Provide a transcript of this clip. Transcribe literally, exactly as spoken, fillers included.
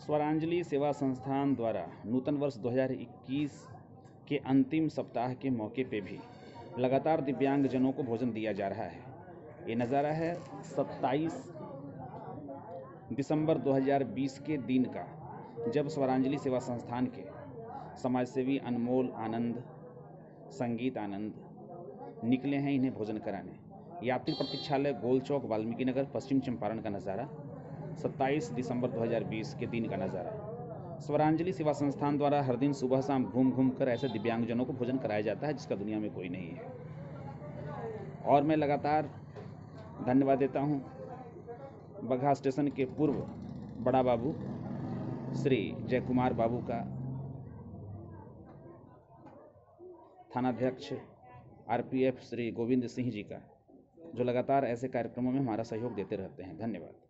स्वरांजलि सेवा संस्थान द्वारा नूतन वर्ष दो हज़ार इक्कीस के अंतिम सप्ताह के मौके पे भी लगातार दिव्यांगजनों को भोजन दिया जा रहा है। ये नज़ारा है सत्ताईस दिसंबर दो हज़ार बीस के दिन का, जब स्वरांजलि सेवा संस्थान के समाजसेवी अनमोल आनंद, संगीत आनंद निकले हैं इन्हें भोजन कराने। यात्री प्रतीक्षालय गोल चौक, वाल्मीकि नगर, पश्चिम चंपारण का नज़ारा, सत्ताईस दिसंबर दो हज़ार बीस के दिन का नज़ारा। स्वरांजलि सेवा संस्थान द्वारा हर दिन सुबह शाम घूम घूम कर ऐसे दिव्यांगजनों को भोजन कराया जाता है जिसका दुनिया में कोई नहीं है। और मैं लगातार धन्यवाद देता हूँ बगहा स्टेशन के पूर्व बड़ा बाबू श्री जय कुमार बाबू का, थानाध्यक्ष आरपीएफ श्री गोविंद सिंह जी का, जो लगातार ऐसे कार्यक्रमों में हमारा सहयोग देते रहते हैं। धन्यवाद।